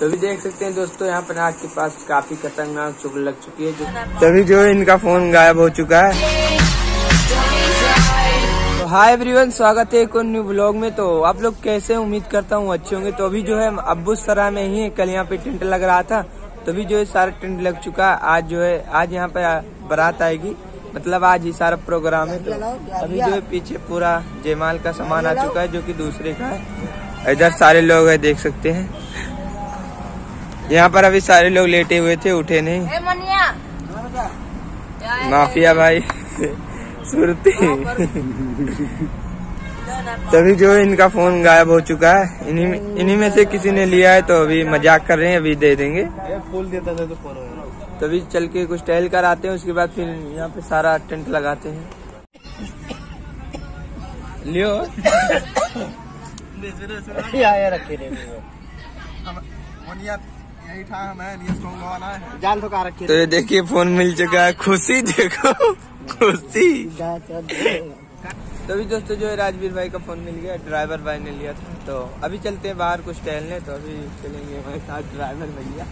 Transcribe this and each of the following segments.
तो भी देख सकते हैं दोस्तों यहाँ पर आग के पास काफी खतरनाक चुभ लग चुकी है, तभी जो है इनका फोन गायब हो चुका है। तो हाय एवरीवन, स्वागत है एक और न्यू ब्लॉग में। तो आप लोग कैसे, उम्मीद करता हूँ अच्छे होंगे। तो अभी जो है अब्बू सराय में ही कल यहाँ पे टेंट लग रहा था, तो अभी जो है सारा टेंट लग चुका है। आज जो है आज यहाँ पे बारात आएगी, मतलब आज ही सारा प्रोग्राम है। तो अभी जो है पीछे पूरा जयमाल का सामान आ चुका है जो कि दूसरे का है। इधर सारे लोग है, देख सकते हैं। यहाँ पर अभी सारे लोग लेटे हुए थे, उठे नहीं। माफिया भाई सुरती। तभी जो है इनका फोन गायब हो चुका है। इन्हीं में से किसी ने लिया है, तो अभी मजाक कर रहे हैं, अभी दे देंगे। फूल देता था तो फोन। तभी चल के कुछ टहल कर आते हैं, उसके बाद फिर यहाँ पे सारा टेंट लगाते हैं। लियो तो ये देखिए फोन मिल चुका है। खुशी देखो, खुशी। तो अभी दोस्तों जो है राजवीर भाई का फोन मिल गया, ड्राइवर भाई ने लिया था। तो अभी चलते हैं बाहर कुछ टहलने, तो अभी चलेंगे हमारे साथ ड्राइवर भैया।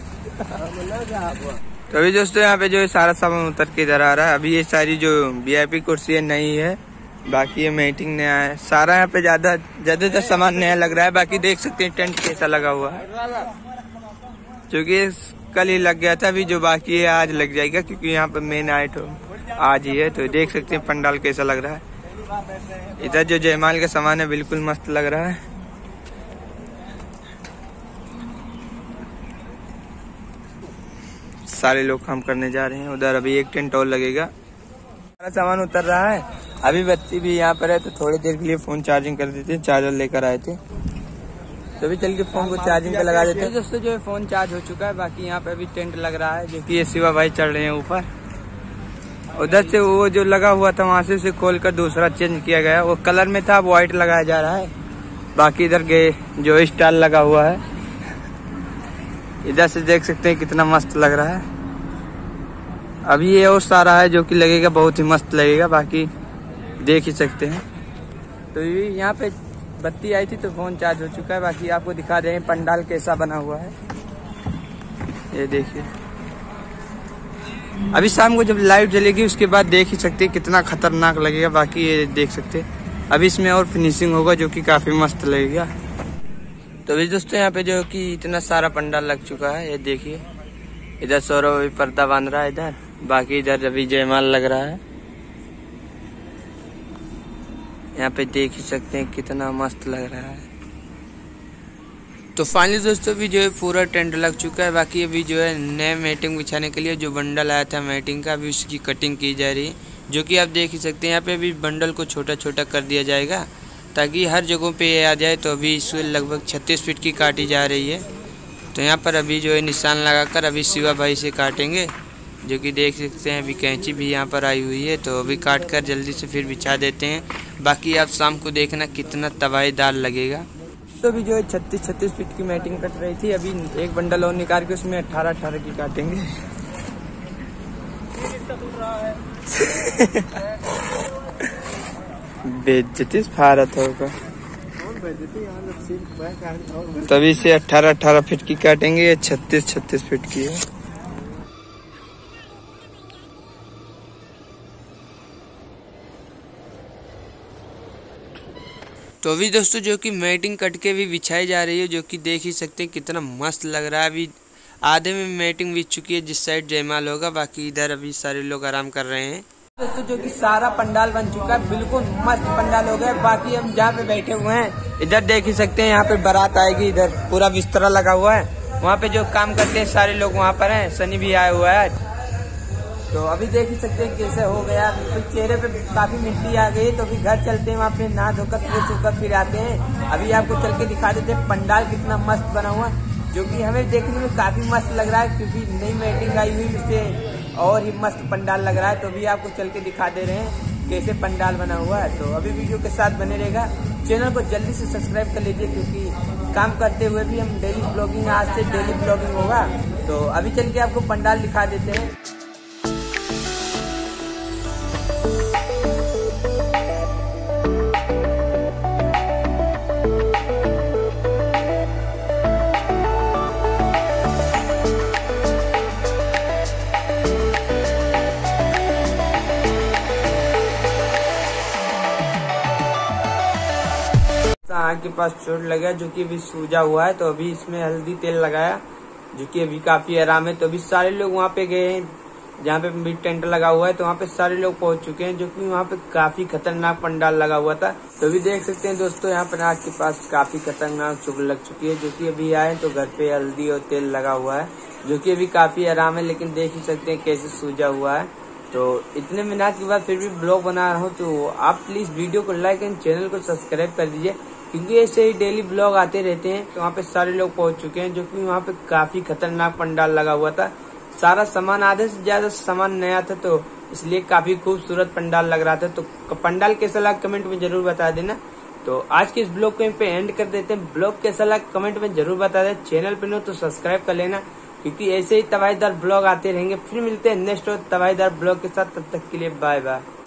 तो अभी दोस्तों यहाँ पे जो है सारा सामान उतर के इधर आ रहा है। अभी ये सारी जो VIP कुर्सी है नई है, बाकी ये मैटिंग नया है। सारा यहाँ पे ज्यादातर सामान नया लग रहा है। बाकी देख सकते हैं टेंट कैसा लगा हुआ है, क्योंकि कल ही लग गया था। अभी जो बाकी है आज लग जाएगा, क्योंकि यहाँ पे मेन आइटम आज ही है। तो देख सकते हैं पंडाल कैसा लग रहा है। इधर जो जयमाल का सामान है बिल्कुल मस्त लग रहा है। सारे लोग काम करने जा रहे हैं। उधर अभी एक टेंट और लगेगा। सारा सामान उतर रहा है। अभी बच्ची भी यहाँ पर है, तो थोड़ी देर के लिए फोन चार्जिंग कर देते हैं। चार्जर लेकर आए थे, तो अभी चल के फोन को चार्जिंग पे लगा देते हैं। दोस्तों जो है फोन चार्ज हो चुका है। बाकी यहाँ पे अभी टेंट लग रहा है, जो कि ये शिवा भाई चढ़ रहे हैं ऊपर। उधर से वो जो लगा हुआ था वहां से उसे खोल कर दूसरा चेंज किया गया। वो कलर में था, व्हाइट लगाया जा रहा है। बाकी इधर जो स्टाइल लगा हुआ है, इधर से देख सकते हैं कितना मस्त लग रहा है। अभी ये और सारा है जो कि लगेगा, बहुत ही मस्त लगेगा। बाकी देख ही सकते हैं। तो यहाँ पे बत्ती आई थी तो फोन चार्ज हो चुका है। बाकी आपको दिखा रहे हैं पंडाल कैसा बना हुआ है, ये देखिए। अभी शाम को जब लाइट जलेगी उसके बाद देख ही सकते हैं कितना खतरनाक लगेगा। बाकी ये देख सकते हैं अभी इसमें और फिनिशिंग होगा, जो कि काफी मस्त लगेगा। तो अभी दोस्तों यहाँ पे जो कि इतना सारा पंडाल लग चुका है, ये देखिए। इधर सौरभ अभी पर्दा बांध रहा है इधर। बाकी इधर अभी जयमाल लग रहा है। यहाँ पे देख ही सकते हैं कितना मस्त लग रहा है। तो फाइनली दोस्तों भी जो है पूरा टेंट लग चुका है। बाकी अभी जो है नए मैटिंग बिछाने के लिए जो बंडल आया था मैटिंग का, अभी उसकी कटिंग की जा रही है, जो कि आप देख ही सकते हैं। यहाँ पे अभी बंडल को छोटा छोटा कर दिया जाएगा ताकि हर जगहों पे आ जाए। तो अभी इसमें लगभग 36 फीट की काटी जा रही है। तो यहाँ पर अभी जो है निशान लगाकर अभी शिवा भाई से काटेंगे, जो कि देख सकते हैं। अभी कैंची भी यहाँ पर आई हुई है, तो अभी काट कर जल्दी से फिर बिछा देते हैं। बाकी आप शाम को देखना कितना तबाहीदार लगेगा। तो अभी जो है 36 फीट की मैटिंग कट रही थी। अभी एक बंडल और निकाल के उसमें 18 की काटेंगे। बेइज्जती भारत होगा। तभी से 18 फीट की काटेंगे। ये 36 फीट की है। तो अभी दोस्तों जो कि मैटिंग कट के भी बिछाई जा रही है, जो कि देख ही सकते हैं कितना मस्त लग रहा है। अभी आधे में मैटिंग बिछ चुकी है, जिस साइड जयमाल होगा। बाकी इधर अभी सारे लोग आराम कर रहे हैं। दोस्तों जो कि सारा पंडाल बन चुका है, बिल्कुल मस्त पंडाल हो गया। बाकी हम जहाँ पे बैठे हुए हैं इधर देख ही सकते हैं, यहाँ पे बारात आएगी। इधर पूरा बिस्तरा लगा हुआ है। वहाँ पे जो काम करते हैं सारे लोग वहाँ पर हैं। सनी भी आया हुआ है। तो अभी देख ही सकते हैं कैसे हो गया। तो चेहरे पे काफी मिट्टी आ गई। तो अभी घर चलते हैं, वहाँ पे नहा धोकर फिर आते हैं। अभी आपको चल के दिखा देते हैं पंडाल कितना मस्त बना हुआ, जो कि हमें देखने में काफी मस्त लग रहा है, क्योंकि नई मैटिंग आई हुई उससे और ही मस्त पंडाल लग रहा है। तो अभी आपको चल के दिखा दे रहे हैं कैसे पंडाल बना हुआ है। तो अभी वीडियो के साथ बने रहेगा। चैनल को जल्दी से सब्सक्राइब कर लीजिए, क्योंकि काम करते हुए भी हम डेली ब्लॉगिंग, आज से डेली ब्लॉगिंग होगा। तो अभी चल के आपको पंडाल दिखा देते हैं। आँख के पास चोट लगा जो कि अभी सूजा हुआ है, तो अभी इसमें हल्दी तेल लगाया जो कि अभी काफी आराम है। तो अभी सारे लोग वहाँ पे गए हैं जहाँ पे भी टेंट लगा हुआ है, तो वहाँ पे सारे लोग पहुंच चुके हैं जो कि वहाँ पे काफी खतरनाक पंडाल लगा हुआ था। तो अभी देख सकते हैं दोस्तों यहाँ पर आँख के पास काफी खतरनाक चोट लग चुकी है जो कि अभी आए तो घर पे हल्दी और तेल लगा हुआ है जो कि अभी काफी आराम है, लेकिन देख ही सकते हैं कैसे सूजा हुआ है। तो इतने मेहनत के बाद फिर भी ब्लॉग बना रहा हूँ, तो आप प्लीज वीडियो को लाइक एंड चैनल को सब्सक्राइब कर दीजिए क्योंकि ऐसे ही डेली ब्लॉग आते रहते हैं। तो वहाँ पे सारे लोग पहुंच चुके हैं जो कि वहाँ पे काफी खतरनाक पंडाल लगा हुआ था। सारा सामान आधे से ज्यादा सामान नया था, तो इसलिए काफी खूबसूरत पंडाल लग रहा था। तो पंडाल कैसा लगा कमेंट में जरूर बता देना। तो आज के इस ब्लॉग को यहीं पे एंड कर देते हैं। ब्लॉग कैसा लगा कमेंट में जरूर बता दें। चैनल पे नो तो सब्सक्राइब कर लेना क्योंकि ऐसे ही तबाहीदार ब्लॉग आते रहेंगे। फिर मिलते हैं नेक्स्ट और तबाहीदार ब्लॉग के साथ, तब तक के लिए बाय बाय।